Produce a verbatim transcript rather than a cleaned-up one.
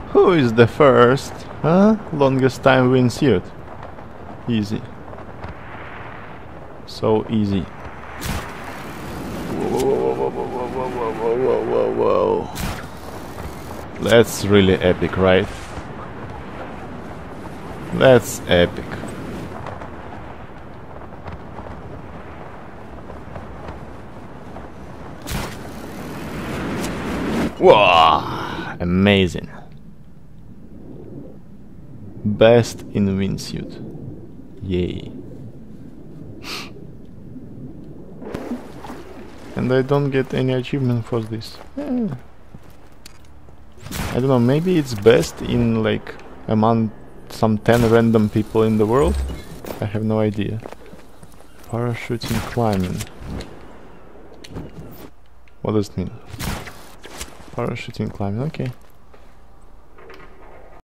Who is the first? Huh? Longest time wingsuit. Easy. So easy. Whoa, whoa, whoa, whoa, whoa, whoa, whoa, whoa, whoa. That's really epic, right? That's epic. Wow! Amazing. Best in wingsuit. Yay. And I don't get any achievement for this. Eh. I don't know, maybe it's best in like among some ten random people in the world? I have no idea. Parachuting climbing. What does it mean? Parachuting climbing, okay.